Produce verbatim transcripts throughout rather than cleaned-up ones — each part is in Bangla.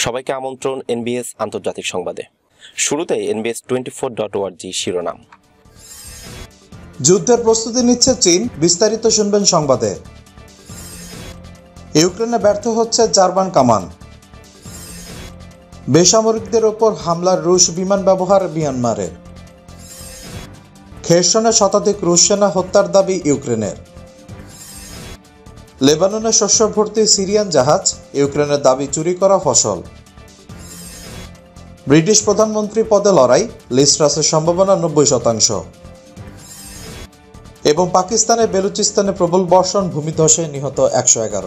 সবাইকে আমন্ত্রণ এনবিএস আন্তর্জাতিক সংবাদে। শুরুতেই NBS twenty four dot ORG শিরোনাম। যুদ্ধের প্রস্তুতি নিচ্ছে চীন, বিস্তারিত শুনবেন সংবাদে। ইউক্রেনে ব্যর্থ হচ্ছে জার্মান কামান। বেসামরিকদের ওপর হামলার রুশ বিমান ব্যবহার মিয়ানমারে। খেরসনে শতাধিক রুশ সেনা হত্যার দাবি ইউক্রেনের। লেবাননে শস্য ভর্তি সিরিয়ান জাহাজ, ইউক্রেনের দাবি চুরি করা ফসল। ব্রিটিশ প্রধানমন্ত্রী পদে লড়াই, লিজ ট্রাসের সম্ভাবনা নব্বই শতাংশ। এবং পাকিস্তানের বেলুচিস্তানে প্রবল বর্ষণ, ভূমিধসে নিহত একশো এগারো।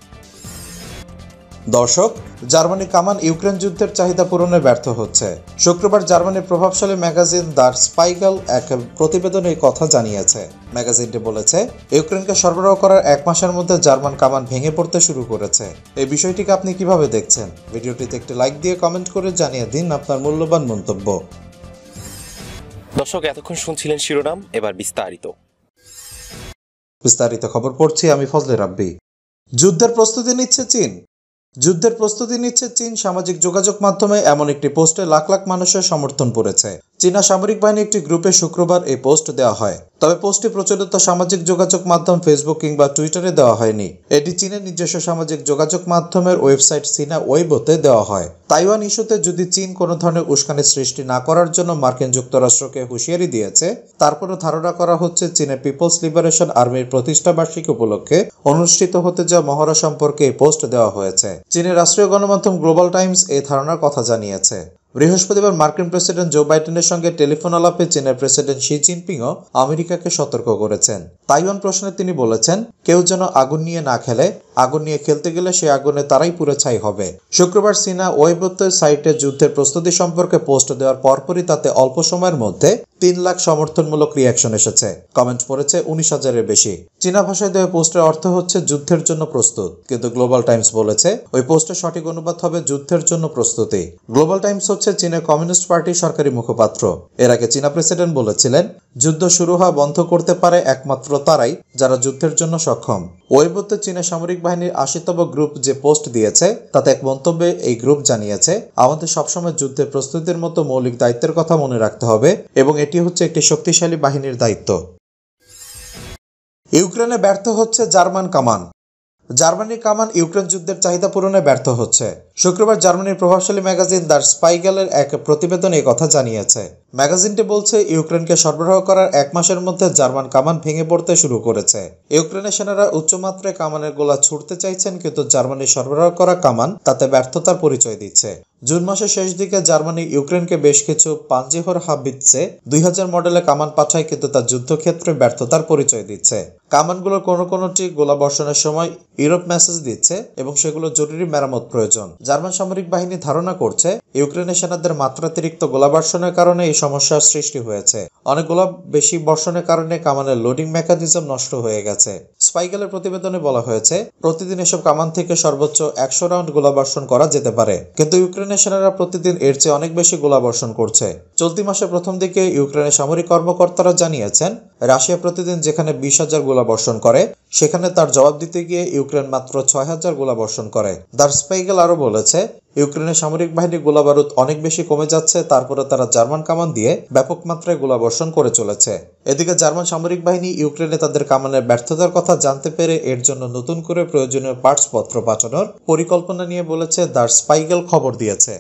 দর্শক, জার্মানি কামান ইউক্রেন যুদ্ধের চাহিদা পূরণে ব্যর্থ হচ্ছে। শুক্রবার জার্মানির প্রভাবশালী ম্যাগাজিন দ্য স্পাইগেল এক প্রতিবেদনে এই কথা জানিয়েছে। ম্যাগাজিনটি বলেছে, ইউক্রেনকে সরবরাহ করার এক মাসের মধ্যে জার্মান কামান ভেঙে পড়তে শুরু করেছে। এই বিষয়টিকে আপনি কিভাবে দেখছেন? ভিডিওটিতে একটি লাইক দিয়ে কমেন্ট করে জানিয়ে দিন আপনার মূল্যবান মন্তব্য। দর্শক, এতক্ষণ শুনছিলেন শিরোনাম, এবার বিস্তারিত বিস্তারিত খবর পড়ছি আমি ফজলে রাব্বি। যুদ্ধের প্রস্তুতি নিচ্ছে চীন। যুদ্ধের প্রস্তুতি নিচ্ছে চীন সামাজিক যোগাযোগ মাধ্যমে এমন একটি পোস্টে লাখ লাখ মানুষের সমর্থন পড়েছে। চীনা সামরিক বাহিনী একটি গ্রুপে শুক্রবার এই পোস্ট দেওয়া হয়। তবে পোস্টটি প্রচলিত সামাজিক যোগাযোগ মাধ্যম ফেসবুক কিংবা টুইটারে দেওয়া হয়নি। এটি চীনের নিজস্ব সামাজিক যোগাযোগ মাধ্যমের ওয়েবসাইট চীনা ওয়েইবোতে দেওয়া হয়। তাইওয়ান ইস্যুতে যদি চীন কোনো ধরনের উস্কানি সৃষ্টি না করার জন্য মার্কিন যুক্তরাষ্ট্রকে হুঁশিয়ারি দিয়েছে, তারপরও ধারণা করা হচ্ছে চীনের পিপলস লিবারেশন আর্মির প্রতিষ্ঠা বার্ষিকী উপলক্ষে অনুষ্ঠিত হতে যাওয়া মহড়া সম্পর্কে এই পোস্ট দেওয়া হয়েছে। চীনের রাষ্ট্রীয় গণমাধ্যম গ্লোবাল টাইমস এই ধারণার কথা জানিয়েছে। বৃহস্পতিবার মার্কিন প্রেসিডেন্ট জো বাইডেনের সঙ্গে টেলিফোন আলাপে চীনের প্রেসিডেন্ট শি জিনপিংও আমেরিকাকে সতর্ক করেছেন। তাইওয়ান প্রশ্নে তিনি বলেছেন, কেউ যেন আগুন নিয়ে না খেলে, আগুন নিয়ে খেলতে গেলে সে আগুনে তারাই পুরো ছাই হবে। শুক্রবার চীনা ওয়েইবো সাইটে যুদ্ধের প্রস্তুতি সম্পর্কে পোস্ট দেওয়ার পরপরই তাতে অল্প সময়ের মধ্যে তিন লাখ সমর্থনমূলক রিয়াকশন এসেছে। কমেন্ট পড়েছে উনিশ হাজারের বেশি। চীনা ভাষায় দেওয়া পোস্টের অর্থ হচ্ছে যুদ্ধের জন্য প্রস্তুত, কিন্তু গ্লোবাল টাইমস বলেছে ওই পোস্টের সঠিক অনুবাদ হবে যুদ্ধের জন্য প্রস্তুতি। গ্লোবাল টাইমস হচ্ছে চীনের কমিউনিস্ট পার্টির সরকারি মুখপাত্র। এর আগে চীনা প্রেসিডেন্ট বলেছিলেন, যুদ্ধ শুরু হওয়া বন্ধ করতে পারে একমাত্র তারাই যারা যুদ্ধের জন্য সক্ষম। ওয়েইবোতে চীনের সামরিক বাহিনীর আশিতম গ্রুপ যে পোস্ট দিয়েছে তাতে এক মন্তব্যে এই গ্রুপ জানিয়েছে, আমাদের সবসময় যুদ্ধের প্রস্তুতির মতো মৌলিক দায়িত্বের কথা মনে রাখতে হবে এবং এটি হচ্ছে একটি শক্তিশালী বাহিনীর দায়িত্ব। ইউক্রেনে ব্যর্থ হচ্ছে জার্মান কামান। জার্মানির কামান ইউক্রেন যুদ্ধের চাহিদা পূরণে ব্যর্থ হচ্ছে। শুক্রবার জার্মানির প্রভাবশালী ম্যাগাজিন দ্য স্পাইগেলের এক প্রতিবেদনে এই কথা জানিয়েছে। ম্যাগাজিনটি বলছে, ইউক্রেনকে সরবরাহ করার এক মাসের মধ্যে জার্মান কামান ভেঙে পড়তে শুরু করেছে। ইউক্রেনের সেনারা উচ্চমাত্রায় কামানের গোলা ছুটতে চাইছেন, কিন্তু জার্মানির সরবরাহ করা কামান তাতে ব্যর্থতার পরিচয় দিচ্ছে। জুন মাসের শেষ দিকে জার্মানি ইউক্রেনকে বেশ কিছু পাঞ্জিহর হাবিৎসে দুই হাজার মডেলে কামান পাঠায়, কিন্তু তার যুদ্ধক্ষেত্রে ব্যর্থতার পরিচয় দিচ্ছে। কামানগুলোর কোনো কোনোটি গোলা বর্ষণের সময় ইউরোপ মেসেজ দিচ্ছে এবং সেগুলো জরুরি মেরামত প্রয়োজন। জার্মান সামরিক বাহিনী ধারণা করছে, ইউক্রেনের সেনাদের মাত্রাতিরিক্ত গোলা বর্ষণের কারণে এই সমস্যার সৃষ্টি হয়েছে। অনেক গোলা বেশি বর্ষণের কারণে কামানের লোডিং মেকানিজম নষ্ট হয়ে গেছে। স্পাইগেলের প্রতিবেদনে বলা হয়েছে, প্রতিদিন এসব কামান থেকে সর্বোচ্চ একশো রাউন্ড গোলা বর্ষণ করা যেতে পারে, কিন্তু ইউক্রেনের সেনারা প্রতিদিন এর চেয়ে অনেক বেশি গোলা বর্ষণ করছে। চলতি মাসের প্রথম দিকে ইউক্রেনের সামরিক কর্মকর্তারা জানিয়েছেন, রাশিয়া প্রতিদিন যেখানে বিশ হাজার গোলা বর্ষণ করে, সেখানে তার জবাব দিতে গিয়ে ইউক্রেন মাত্র ছয় হাজার গোলা বর্ষণ করে। দ্য স্পাইগেল আরও বলেছে, ইউক্রেনের সামরিক বাহিনীর গোলাবারুদ অনেক বেশি কমে যাচ্ছে, তারপরে তারা জার্মান কামান দিয়ে ব্যাপক মাত্রায় গোলা বর্ষণ করে চলেছে। এদিকে জার্মান সামরিক বাহিনী ইউক্রেনে তাদের কামানের ব্যর্থতার কথা জানতে পেরে এর জন্য নতুন করে প্রয়োজনীয় পার্টস পত্র পাঠানোর পরিকল্পনা নিয়ে বলেছে দ্য স্পাইগেল খবর দিয়েছে।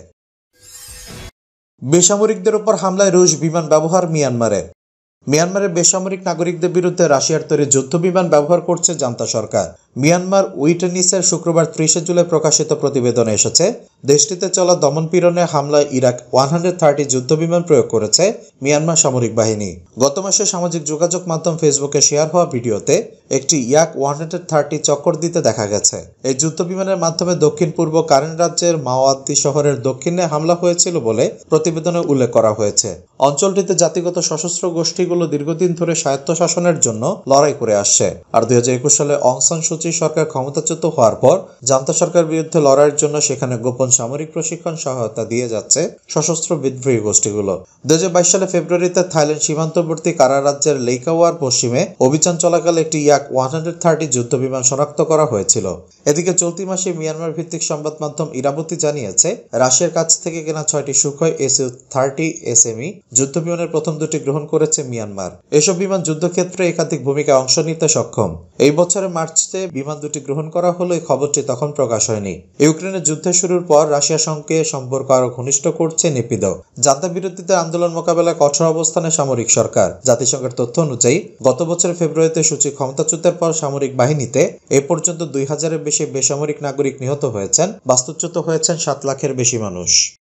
বেসামরিকদের উপর হামলায় রুশ বিমান ব্যবহার মিয়ানমারে। মিয়ানমারের বেসামরিক নাগরিকদের বিরুদ্ধে রাশিয়ার তৈরি যুদ্ধ বিমান ব্যবহার করছে জান্তা সরকার। মিয়ানমার উইটনেসের শুক্রবার ত্রিশে জুলাই প্রকাশিত প্রতিবেদনে এসেছে, দেশটিতে চলা দমনপীড়নে হামলায় ইরাক একশো ত্রিশ যুদ্ধ বিমান প্রয়োগ করেছে মিয়ানমার সামরিক বাহিনী। গত মাসে সামাজিক যোগাযোগ মাধ্যম ফেসবুকে শেয়ার হওয়া ভিডিওতে একটি ইয়াক একশো ত্রিশ চক্কর দিতে দেখা গেছে। এই যুদ্ধ বিমানের মাধ্যমে দক্ষিণ পূর্ব কারেন রাজ্যের মাওয়াদ্দি শহরের দক্ষিণে হামলা হয়েছিল বলে প্রতিবেদনে উল্লেখ করা হয়েছে। অঞ্চলটিতে জাতিগত সশস্ত্র গোষ্ঠীগুলো দীর্ঘদিন ধরে স্বায়ত্তশাসনের জন্য লড়াই করে আসছে। আর দুই হাজার একুশ সালে অং সান সু পঁচিশ সরকার ক্ষমতাচ্যুত হওয়ার পর জান্তা সরকার বিরুদ্ধে লড়াইয়ের জন্য সেখানে গোপন সামরিক প্রশিক্ষণ সহায়তা দিয়ে যাচ্ছে সশস্ত্র বিদ্রোহী গোষ্ঠীগুলো। দুই হাজার বাইশ সালে ফেব্রুয়ারিতে থাইল্যান্ড সীমান্তবর্তী কারা রাজ্যের লেইকাওয়ার পশ্চিমে অভিযান চলাকালে একটি ইয়াক ওয়ান থার্টি যুদ্ধ বিমান শনাক্ত করা হয়েছিল। এদিকে চলতি মাসে মিয়ানমার ভিত্তিক সংবাদ মাধ্যম ইরাবতী জানিয়েছে, রাশিয়ার কাছ থেকে কেনা ছয়টি সুখই এসইউ থার্টি এসএমই যুদ্ধ বিমানের প্রথম দুটি গ্রহণ করেছে মিয়ানমার। এসব বিমান যুদ্ধক্ষেত্রে একাধিক ভূমিকায় অংশ নিতে সক্ষম। এই বছরের মার্চে বিমান দুটি গ্রহণ করা হলে এই খবরটি তখন প্রকাশ হয়নি। ইউক্রেনের যুদ্ধ শুরুর পর রাশিয়ার সঙ্গে সম্পর্ক আরো ঘনিষ্ঠ করছে নেপিদো। জান্তা বিরোধীদের আন্দোলন মোকাবেলায় কঠোর অবস্থানে সামরিক সরকার। জাতিসংঘের তথ্য অনুযায়ী গত বছরের ফেব্রুয়ারিতে সূচি ক্ষমতাচ্যুতের পর সামরিক বাহিনীতে এ পর্যন্ত দুই হাজারের বেশি বেসামরিক নাগরিক নিহত হয়েছেন, বাস্তুচ্যুত হয়েছেন সাত লাখের বেশি মানুষ।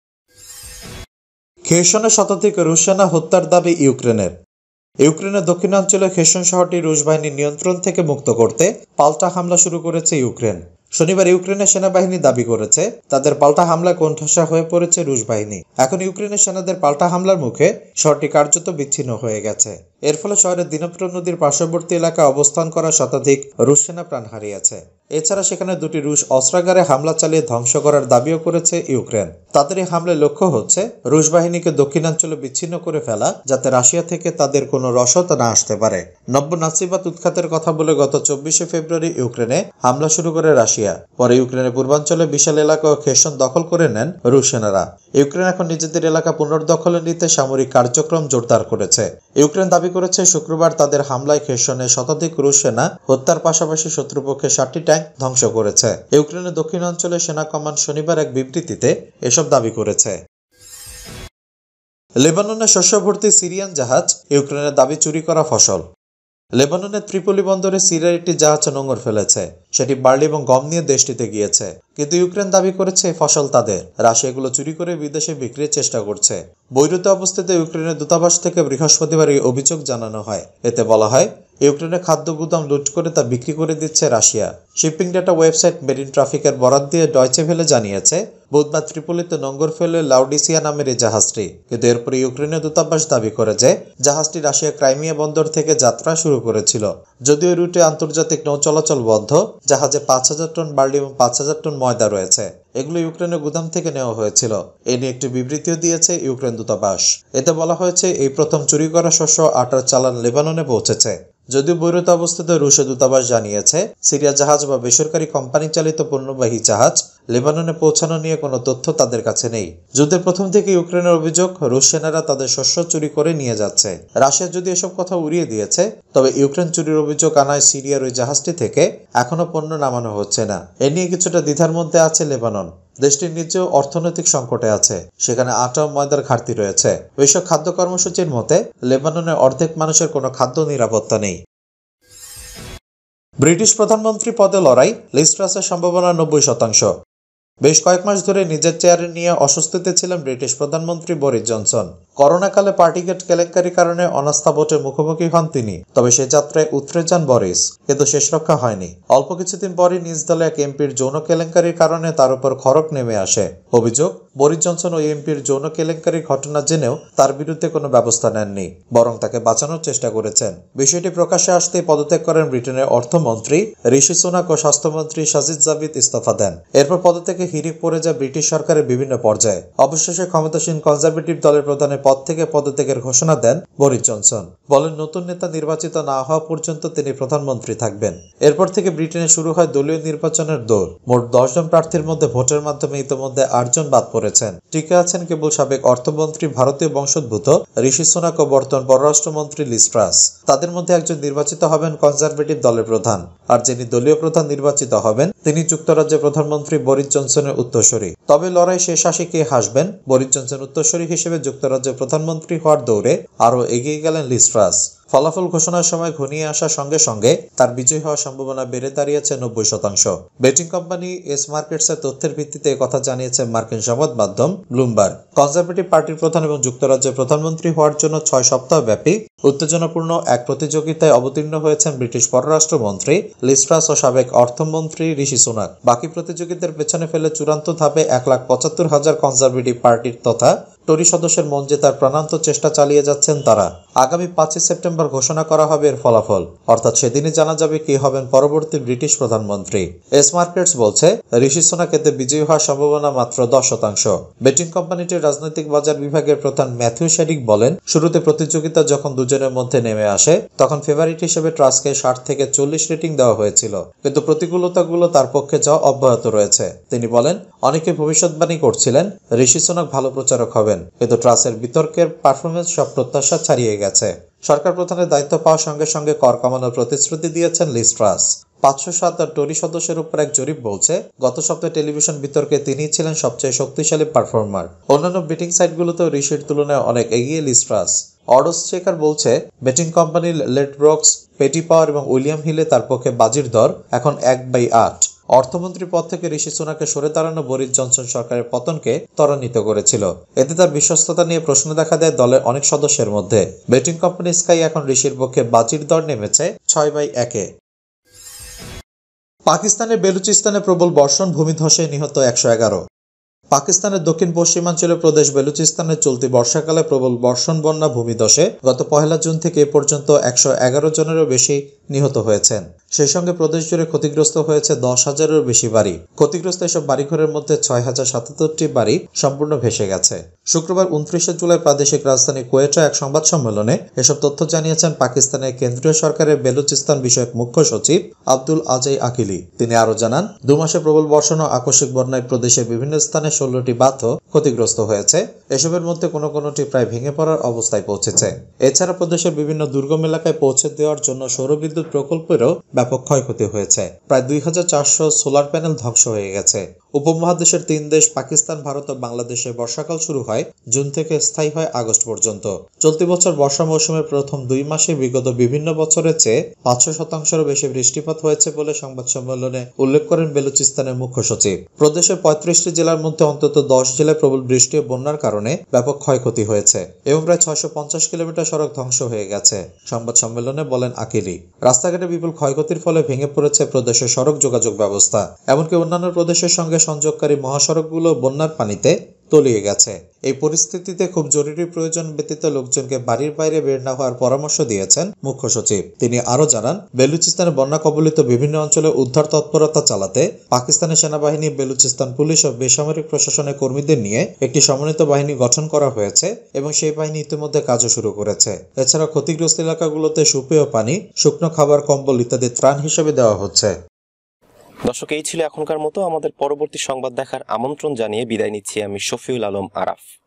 খেরসনে শতাধিক রুশ সেনা হত্যার দাবি ইউক্রেনের। ইউক্রেনের দক্ষিণাঞ্চলে খেরসন শহরটি রুশ বাহিনীর নিয়ন্ত্রণ থেকে মুক্ত করতে পাল্টা হামলা শুরু করেছে ইউক্রেন। শনিবার ইউক্রেনের সেনাবাহিনী দাবি করেছে তাদের পাল্টা হামলায় কোণঠাসা হয়ে পড়েছে রুশ বাহিনী। এখন ইউক্রেনের সেনাদের পাল্টা হামলার মুখে শহরটি কার্যত বিচ্ছিন্ন হয়ে গেছে। এর ফলে শহরের দিনপ্র নদীর পার্শ্ববর্তী এলাকায় অবস্থান করা শতাধিক রুশ সেনা প্রাণ হারিয়েছে। এছাড়া সেখানে দুটি রুশ অস্ত্রাগারে হামলা চালিয়ে ধ্বংস করার দাবিও করেছে ইউক্রেন। তাদের এই হামলার লক্ষ্য হচ্ছে রুশ বাহিনীকে দক্ষিণাঞ্চলে বিচ্ছিন্ন করে ফেলা, যাতে রাশিয়া থেকে তাদের কোনো রসদ না আসতে পারে। নব্য নাসিবাত উৎখাতের কথা বলে গত চব্বিশে ফেব্রুয়ারি ইউক্রেনে হামলা শুরু করে রাশিয়া। পরে ইউক্রেনের পূর্বাঞ্চলে বিশাল এলাকা ও খেরসন দখল করে নেন রুশ সেনারা। ইউক্রেন এখন নিজেদের এলাকা পুনর্দখলে নিতে সামরিক কার্যক্রম জোরদার করেছে। ইউক্রেন দাবি করেছে শুক্রবার তাদের হামলায় খেরসনে শতাধিক রুশ সেনা হত্যার পাশাপাশি শত্রুপক্ষের ষাটটি ট্যাঙ্ক ধ্বংস করেছে। ইউক্রেনের দক্ষিণাঞ্চলে সেনা কমান্ড শনিবার এক বিবৃতিতে এসব দাবি করেছে। লেবাননে শস্য ভর্তি সিরিয়ান জাহাজ, ইউক্রেনের দাবি চুরি করা ফসল। লেবাননের ত্রিপলি বন্দরে সিরিয়ার একটি জাহাজ নোঙর ফেলেছে। সেটি বার্লি এবং গম নিয়ে দেশটিতে গিয়েছে, কিন্তু ইউক্রেন দাবি করেছে ফসল তাদের। রাশিয়া এগুলো চুরি করে বিদেশে বিক্রির চেষ্টা করছে। বৈরুতে অবস্থিত ইউক্রেনের দূতাবাস থেকে বৃহস্পতিবার এই অভিযোগ জানানো হয়। এতে বলা হয়, ইউক্রেনের খাদ্য গুদাম লুট করে তা বিক্রি করে দিচ্ছে Russia. Shipping data website marine ট্রাফিকের বরাত দিয়ে ডয়চে ভেলে জানিয়েছে, বুধবার ত্রিপলিতে নোঙর ফেলে লাউডিসিয়া নামের এই জাহাজটি। কিন্তু এরপরে ইউক্রেনের দূতাবাস দাবি করে যে জাহাজটি রাশিয়া ক্রাইমিয়া বন্দর থেকে যাত্রা শুরু করেছিল। যদিও রুটে আন্তর্জাতিক নৌ চলাচল বন্ধ, জাহাজে পাঁচ হাজার টন বার্লি এবং পাঁচ হাজার টন ময়দা রয়েছে। এগুলো ইউক্রেনের গুদাম থেকে নেওয়া হয়েছিল। এ নিয়ে একটি বিবৃতিও দিয়েছে ইউক্রেন দূতাবাস। এতে বলা হয়েছে, এই প্রথম চুরি করা শস্য আটার চালান লেবাননে পৌঁছেছে। যদিও বৈরুতে অবস্থিত রুশ দূতাবাস জানিয়েছে, সিরিয়া জাহাজ বা বেসরকারি কোম্পানি চালিত পণ্যবাহী জাহাজ লেবাননে পৌঁছানো নিয়ে কোনো তথ্য তাদের কাছে নেই। যুদ্ধের প্রথম থেকে ইউক্রেনের অভিযোগ, রুশ সেনারা তাদের শস্য চুরি করে নিয়ে যাচ্ছে। রাশিয়া যদি এসব কথা উড়িয়ে দিয়েছে, তবে ইউক্রেন চুরির অভিযোগ আনায় সিরিয়ার ওই জাহাজটি থেকে এখনো পণ্য নামানো হচ্ছে না। এ নিয়ে কিছুটা দ্বিধার মধ্যে আছে লেবানন। দেশটির নিজেও অর্থনৈতিক সংকটে আছে। সেখানে আটা ও ময়দার ঘাটতি রয়েছে। বিশ্ব খাদ্য কর্মসূচির মতে লেবাননের অর্ধেক মানুষের কোনো খাদ্য নিরাপত্তা নেই। ব্রিটিশ প্রধানমন্ত্রী পদে লড়াই, লিজ ট্রাসের সম্ভাবনা নব্বই শতাংশ। বেশ কয়েক মাস ধরে নিজের চেয়ারে নিয়ে অস্বস্তিতে ছিলেন ব্রিটিশ প্রধানমন্ত্রী বরিস জনসন। করোনাকালে পার্টিগেট কেলেঙ্কারির কারণে অনাস্থা ভোটের মুখোমুখি হন তিনি। তবে সে যাত্রায় উতরে যান বরিস, কিন্তু শেষ রক্ষা হয়নি। অল্প কিছুদিন পরই নিজ দলে এক এমপির যৌন কেলেঙ্কারির কারণে তার উপর খড়ক নেমে আসে। অভিযোগ, বরিস জনসন ওই এমপির যৌন কেলেঙ্কারির ঘটনা জেনেও তার বিরুদ্ধে কোনো ব্যবস্থা নেননি, বরং তাকে বাঁচানোর চেষ্টা করেছেন। বিষয়টি প্রকাশ্যে আসতেই পদত্যাগ করেন ব্রিটেনের অর্থমন্ত্রী ঋষি সুনাক ও স্বাস্থ্যমন্ত্রী সাজিদ জাভিদ ইস্তফা দেন। এরপর পদত্যাগে হিড়িক পড়ে যায় ব্রিটিশ সরকারের বিভিন্ন পর্যায়ে। অবশেষে ক্ষমতাসীন কনজারভেটিভ দলের প্রধানের পদ থেকে পদত্যাগের ঘোষণা দেন বরিস জনসন। বলেন, নতুন নেতা নির্বাচিত না হওয়া পর্যন্ত তিনি প্রধানমন্ত্রী থাকবেন। এরপর থেকে ব্রিটেনে শুরু হয় দলীয় নির্বাচনের দৌড়। মোট দশ জন প্রার্থীর মধ্যে ভোটের মাধ্যমে ইতিমধ্যে আট জন বাদ পড়েছেন। টিকে আছেন কেবল সাবেক অর্থমন্ত্রী ভারতীয় বংশোদ্ভূত ঋষি সুনাক ও বর্তমান পররাষ্ট্রমন্ত্রী লিজ ট্রাস। তাদের মধ্যে একজন নির্বাচিত হবেন কনজারভেটিভ দলের প্রধান, আর যিনি দলীয় প্রধান নির্বাচিত হবেন তিনি যুক্তরাজ্যের প্রধানমন্ত্রী বরিস জনসনের উত্তরসূরি। তবে লড়াই শেষ আসে কে হাসবেন। বরিস জনসন উত্তরসূরি হিসেবে যুক্তরাজ্যের প্রধানমন্ত্রী হওয়ার দৌড়ে আরও এগিয়ে গেলেন লিজ ট্রাস। ফলাফল ঘোষণার সময় ঘনিয়ে আসার সঙ্গে সঙ্গে তার বিজয় হওয়ার সম্ভাবনা বেড়ে দাঁড়িয়েছে নব্বই শতাংশ। বেটিং কোম্পানি এস মার্কেটসের তথ্যের ভিত্তিতে কথা জানিয়েছে মার্কিন সংবাদ মাধ্যম ব্লুমবার্গ। কনজারভেটিভ পার্টির প্রধান এবং যুক্তরাজ্যের প্রধানমন্ত্রী হওয়ার জন্য ছয় সপ্তাহ ব্যাপী উত্তেজনাপূর্ণ এক প্রতিযোগিতায় অবতীর্ণ হয়েছেন ব্রিটিশ পররাষ্ট্রমন্ত্রী লিজ ট্রাস ও সাবেক অর্থমন্ত্রী ঋষি সুনাক। বাকি প্রতিযোগিতার পেছনে ফেলে চূড়ান্ত ধাপে এক লাখ পঁচাত্তর হাজার কনজারভেটিভ পার্টির তথা টোরি সদস্যের মন জেতার প্রাণান্ত চেষ্টা চালিয়ে যাচ্ছেন তারা। আগামী পাঁচই সেপ্টেম্বর ঘোষণা করা হবে এর ফলাফল, অর্থাৎ সেদিনই জানা যাবে কে হবেন পরবর্তী ব্রিটিশ প্রধানমন্ত্রী। এস মার্কেটস বলছে ঋষি সুনাক এতে বিজয়ী হওয়ার সম্ভাবনা মাত্র দশ শতাংশ। বেটিং কোম্পানিটির রাজনৈতিক বাজার বিভাগের প্রধান ম্যাথিউ শেরিক বলেন, শুরুতে প্রতিযোগিতা যখন দুজনের মধ্যে নেমে আসে তখন ফেভারিট হিসেবে ট্রাস্টকে ষাট থেকে চল্লিশ রেটিং দেওয়া হয়েছিল, কিন্তু প্রতিকূলতাগুলো তার পক্ষে যাওয়া অব্যাহত রয়েছে। তিনি বলেন, অনেকে ভবিষ্যৎবাণী করছিলেন ঋষি সুনাক ভালো প্রচারক হবেন, কিন্তু ট্রাস্টের বিতর্কের পারফরমেন্স সব প্রত্যাশা ছাড়িয়ে গেছে। সরকার প্রধানের দায়িত্ব পাওয়ার সঙ্গে সঙ্গে কর কমানোর প্রতিশ্রুতি দিয়েছেন লিজ ট্রাস। পাঁচশো সাত টোরি সদস্যের উপর এক জরিপ বলছে গত সপ্তাহে টেলিভিশন বিতর্কে তিনিই ছিলেন সবচেয়ে শক্তিশালী পারফর্মার। অন্যান্য বেটিং সাইটগুলোতেও ঋষির তুলনায় অনেক এগিয়ে লিজ ট্রাস। অডস চেকার বলছে betting company Ladbrokes, Paddy Power এবং উইলিয়াম হিলে তার পক্ষে বাজির দর এখন এক বাই আট। অর্থমন্ত্রী পদ থেকে ঋষি সুনাককে সরে দাঁড়ানো বরিস জনসন সরকারের পতনকে ত্বরান্বিত করেছিল। এতে তার বিশ্বস্ততা নিয়ে প্রশ্ন দেখা দেয় দলের অনেক সদস্যের মধ্যে। বেটিং কোম্পানি স্কাই এখন ঋষির পক্ষে বাজির দর নেমেছে ছয় বাই একে। পাকিস্তানের বেলুচিস্তানে প্রবল বর্ষণ, ভূমিধসে নিহত একশো এগারো। পাকিস্তানের দক্ষিণ পশ্চিমাঞ্চলীয় প্রদেশ বেলুচিস্তানের চলতি বর্ষাকালে প্রবল বর্ষণ, বন্যা, ভূমিধসে গত পহেলা জুন থেকে এ পর্যন্ত একশো এগারো জনেরও বেশি নিহত হয়েছেন। সেই সঙ্গে প্রদেশ জুড়ে ক্ষতিগ্রস্ত হয়েছে দশ হাজারেরও বেশি বাড়ি। ক্ষতিগ্রস্ত এসব বাড়িঘরের মধ্যে ছয় হাজার সাতাত্তরটি বাড়ি সম্পূর্ণ ভেসে গেছে। শুক্রবার উনত্রিশে জুলাই প্রাদেশিক রাজধানী কুয়েটে এক সংবাদ সম্মেলনে এসব তথ্য জানিয়েছেন পাকিস্তানের কেন্দ্রীয় সরকারের বেলুচিস্তান বিষয়ক মুখ্য সচিব আব্দুল আজাই আকিলি। তিনি আরও জানান, দু মাসে প্রবল বর্ষণ ও আকস্মিক বন্যায় প্রদেশের বিভিন্ন স্থানে ষোলোটি বাঁধও ক্ষতিগ্রস্ত হয়েছে। এসবের মধ্যে কোনো কোনোটি প্রায় ভেঙে পড়ার অবস্থায় পৌঁছেছে। এছাড়া প্রদেশের বিভিন্ন দুর্গম এলাকায় পৌঁছে দেওয়ার জন্য সৌরবিদ্যুৎ প্রকল্পেরও ব্যাপক ক্ষয়ক্ষতি হয়েছে। প্রায় দুই হাজার চারশো সোলার প্যানেল ধ্বংস হয়ে গেছে। উপমহাদেশের তিন দেশ পাকিস্তান, ভারত ও বাংলাদেশে বর্ষাকাল শুরু হয় জুন থেকে স্থায়ী হয় আগস্ট পর্যন্ত। চলতি বছর বর্ষা মৌসুমের প্রথম দুই মাসে বিগত বিভিন্ন বছরের চেয়ে পাঁচশো শতাংশেরও বেশি বৃষ্টিপাত হয়েছে বলে সংবাদ সম্মেলনে উল্লেখ করেন বেলুচিস্তানের মুখ্য সচিব। প্রদেশের পঁয়ত্রিশটি জেলার মধ্যে অন্তত দশ জেলায় প্রবল বৃষ্টি ও বন্যার কারণে ব্যাপক ক্ষয়ক্ষতি হয়েছে এবং প্রায় ছয়শো পঞ্চাশ কিলোমিটার সড়ক ধ্বংস হয়ে গেছে। সংবাদ সম্মেলনে বলেন আকিলি, রাস্তাঘাটে বিপুল ক্ষয়ক্ষতির ফলে ভেঙে পড়েছে প্রদেশের সড়ক যোগাযোগ ব্যবস্থা। এমনকি অন্যান্য প্রদেশের সঙ্গে সংযোগকারী মহাসড়কগুলো বন্যার পানিতে তলিয়ে গেছে। এই পরিস্থিতিতে খুব জরুরি প্রয়োজন ব্যতীত লোকজনকে বাড়ির বাইরে বের না হওয়ার পরামর্শ দিয়েছেন মুখ্য সচিব। তিনি আরো জানান, বেলুচিস্তানে বন্যা কবলিত বিভিন্ন অঞ্চলে উদ্ধার তৎপরতা চালাতে পাকিস্তানের সেনাবাহিনী, বেলুচিস্তান পুলিশ ও বেসামরিক প্রশাসনের কর্মীদের নিয়ে একটি সমন্বিত বাহিনী গঠন করা হয়েছে এবং সেই বাহিনী ইতিমধ্যে কাজও শুরু করেছে। এছাড়া ক্ষতিগ্রস্ত এলাকাগুলোতে সুপেয় পানি, শুকনো খাবার, কম্বল ইত্যাদি ত্রাণ হিসেবে দেওয়া হচ্ছে। দর্শক, এই ছিল এখনকার মতো। আমাদের পরবর্তী সংবাদ দেখার আমন্ত্রণ জানিয়ে বিদায় নিচ্ছি আমি শফিউল আলম আরাফ।